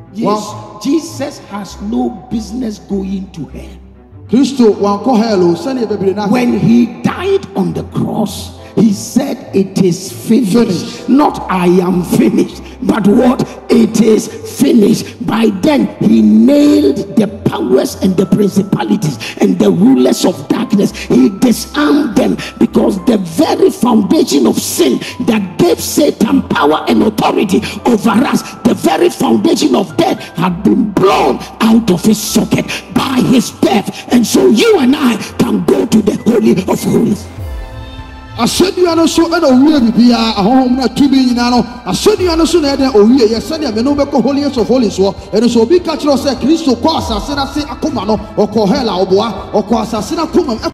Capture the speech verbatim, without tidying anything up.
Yes, Jesus has no business going to hell. When he died on the cross, he said it is finished. finished. Not I am finished, but what? It is finished. By then he nailed the powers and the principalities and the rulers of darkness. He disarmed them, because the very foundation of sin that gave Satan power and authority over us, the very foundation of death, had been blown out of his socket by his death. And so you and I can go to the Holy of Holies. I said you are so and a be a home not to be in ano. I said you are so that oh yes, send them no make holiest of holies war, and so be catch us a Christo cause, I said I say a comano or Kohela or Boa or Quasasina Kumam.